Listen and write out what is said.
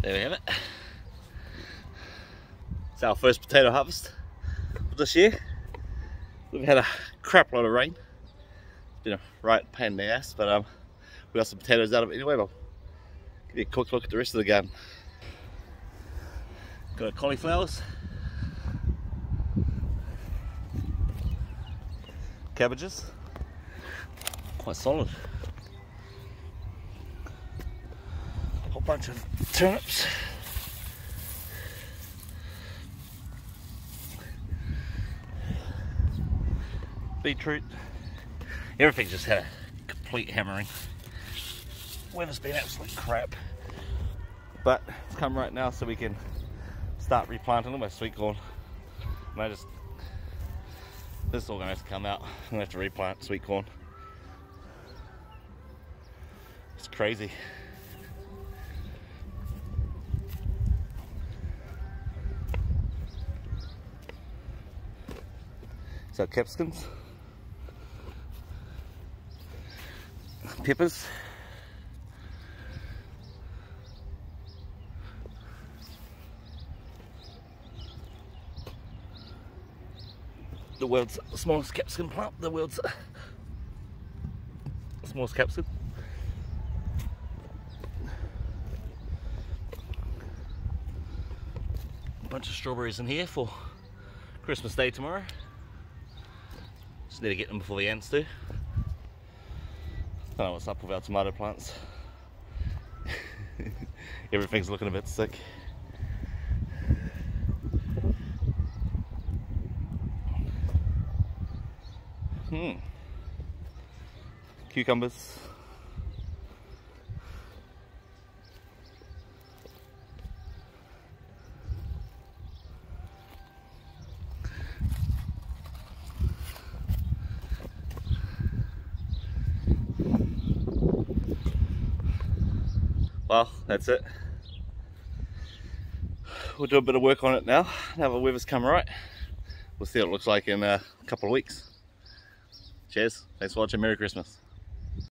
There we have it. It's our first potato harvest for this year. We've had a crap load of rain. It's been a right pain in the ass, but we got some potatoes out of it anyway. But give you a quick look at the rest of the garden. Got our cauliflowers, cabbages, quite solid. A whole bunch of turnips. Beetroot. Everything just had a complete hammering. Weather's been absolute crap, but it's come right now so we can start replanting all my sweet corn. And this is all going to have to come out. I'm going to have to replant sweet corn. It's crazy. So capsicums, peppers, the world's smallest capsicum plant, the world's smallest capsicum. A bunch of strawberries in here for Christmas Day tomorrow. Just need to get them before the ants do. I don't know what's up with our tomato plants. Everything's looking a bit sick. Cucumbers. Well, that's it. We'll do a bit of work on it now. Now the weather's come right. We'll see what it looks like in a couple of weeks. Cheers. Thanks for watching. Merry Christmas.